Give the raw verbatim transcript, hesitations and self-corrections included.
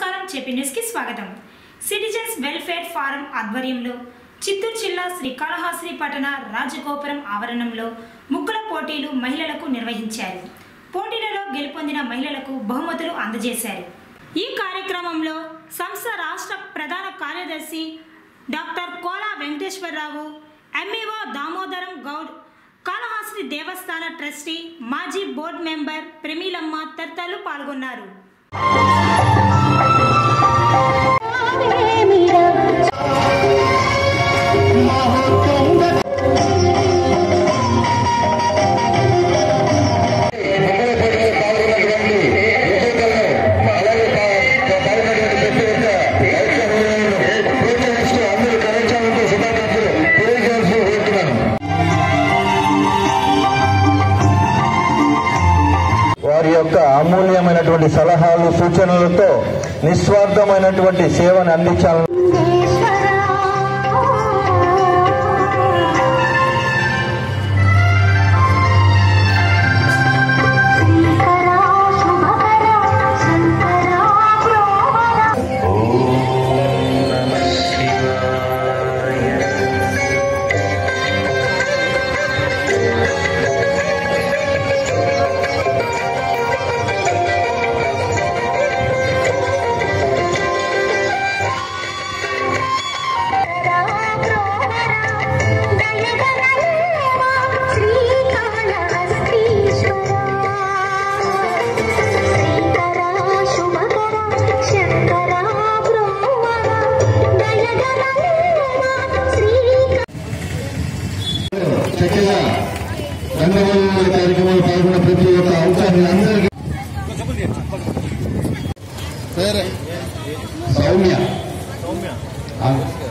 నమస్కారం చెప్పి న్యూస్ కి స్వాగతం. సిటిజన్స్ వెల్ఫేర్ ఫారం ఆధ్వర్యంలో చిత్తూరు జిల్లా శ్రీకాళహస్తి పట్టణ రాజగోపురం ఆవరణంలో ముగ్గుల పోటీలు మహిళలకు నిర్వహించారు. పోటీలలో గెలుపొందిన మహిళలకు బహుమతులు అందజేశారు. ఈ కార్యక్రమంలో సంస్థ రాష్ట్ర ప్రధాన కార్యదర్శి డాక్టర్ కోలా వెంకటేశ్వరరావు, ఎంఈఓ దామోదరం గౌడ్, కాళహస్తి దేవస్థాన ట్రస్టీ మాజీ బోర్డు మెంబర్ ప్రమీలమ్మ తదితరులు పాల్గొన్నారు. వారి యొక్క అమూల్యమైనటువంటి సలహాలు సూచనలతో నిస్వార్థమైనటువంటి సేవను అందించాలని చక్కగా రంగవల్లి కార్యక్రమాలు పాల్గొన్న ప్రతి ఒక్క అంశాన్ని అందరికీ సౌమ్య